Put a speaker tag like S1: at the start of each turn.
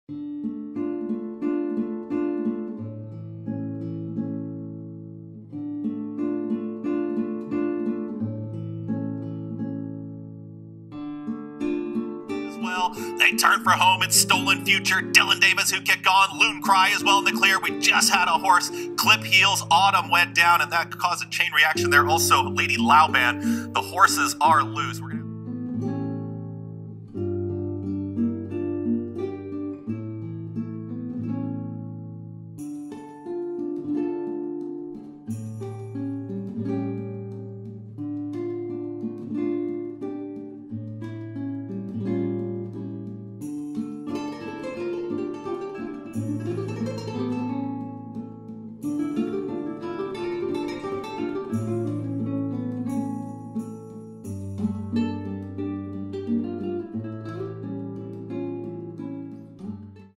S1: Well, they turn for home. It's Stolen Future, Dylan Davis who kicked on, Loon Cry as well in the clear. We just had a horse clip heels. Autumn went down, and that caused a chain reaction there. Also, Lady Laoban. The horses are loose.